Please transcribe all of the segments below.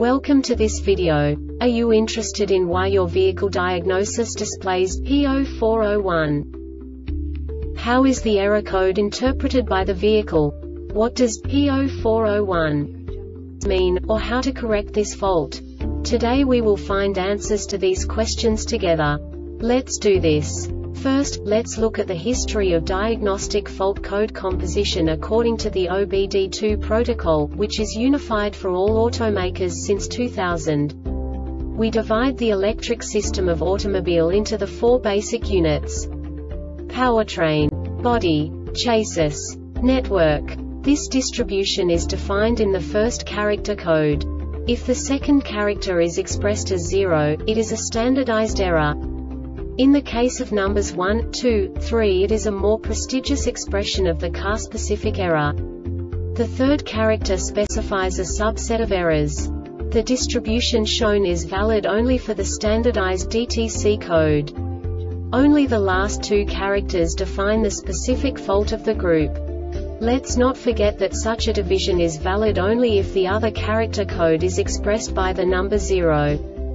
Welcome to this video. Are you interested in why your vehicle diagnosis displays P0401? How is the error code interpreted by the vehicle? What does P0401 mean, or how to correct this fault? Today we will find answers to these questions together. Let's do this. First, let's look at the history of diagnostic fault code composition according to the OBD2 protocol, which is unified for all automakers since 2000. We divide the electric system of automobile into the four basic units: powertrain, body, chassis, network. This distribution is defined in the first character code. If the second character is expressed as 0, it is a standardized error. In the case of numbers 1, 2, 3, it is a more prestigious expression of the car-specific error. The third character specifies a subset of errors. The distribution shown is valid only for the standardized DTC code. Only the last two characters define the specific fault of the group. Let's not forget that such a division is valid only if the other character code is expressed by the number 0.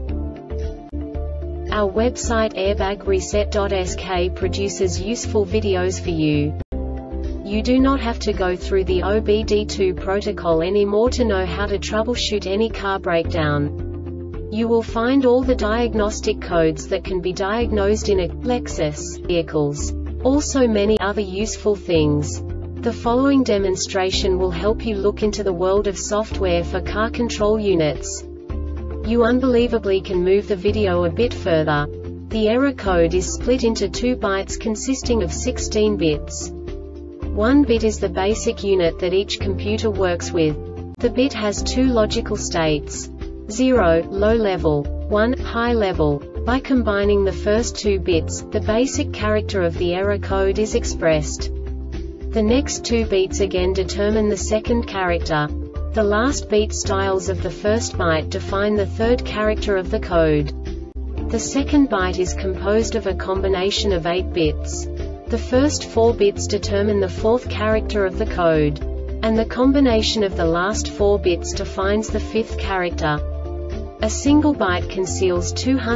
Our website airbagreset.sk produces useful videos for you. You do not have to go through the OBD2 protocol anymore to know how to troubleshoot any car breakdown. You will find all the diagnostic codes that can be diagnosed in a Lexus vehicles. Also many other useful things. The following demonstration will help you look into the world of software for car control units. You unbelievably can move the video a bit further. The error code is split into 2 bytes consisting of 16 bits. 1 bit is the basic unit that each computer works with. The bit has 2 logical states: 0, low level, 1, high level. By combining the first 2 bits, the basic character of the error code is expressed. The next 2 beats again determine the second character. The last beat styles of the first byte define the third character of the code. The second byte is composed of a combination of 8 bits. The first 4 bits determine the fourth character of the code. And the combination of the last 4 bits defines the fifth character. A single byte conceals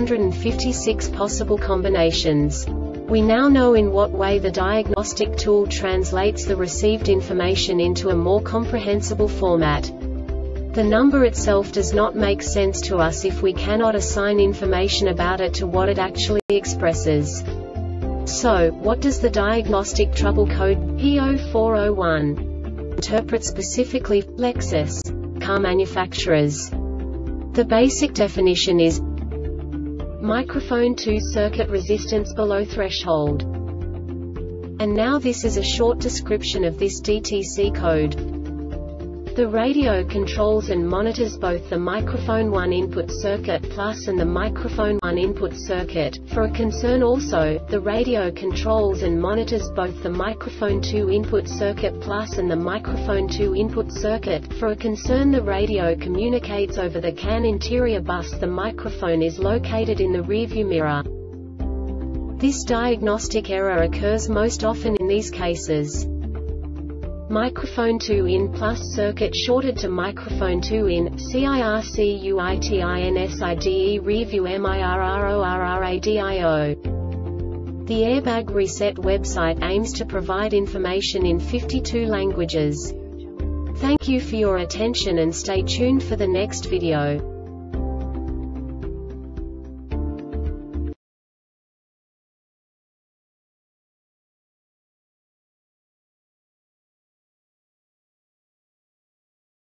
256 possible combinations. We now know in what way the diagnostic tool translates the received information into a more comprehensible format. The number itself does not make sense to us if we cannot assign information about it to what it actually expresses. So, what does the diagnostic trouble code P0401 interpret specifically for Lexus car manufacturers? The basic definition is microphone 2 circuit resistance below threshold. And now this is a short description of this DTC code. The radio controls and monitors both the microphone 1 input circuit plus and the microphone 1 input circuit. For a concern also, the radio controls and monitors both the microphone 2 input circuit plus and the microphone 2 input circuit. For a concern, the radio communicates over the CAN interior bus. The microphone is located in the rearview mirror. This diagnostic error occurs most often in these cases: microphone 2 in plus circuit shorted to microphone 2 in, CIRCUITINSIDE rearview MIRRORRADIO. The Airbag Reset website aims to provide information in 52 languages. Thank you for your attention and stay tuned for the next video.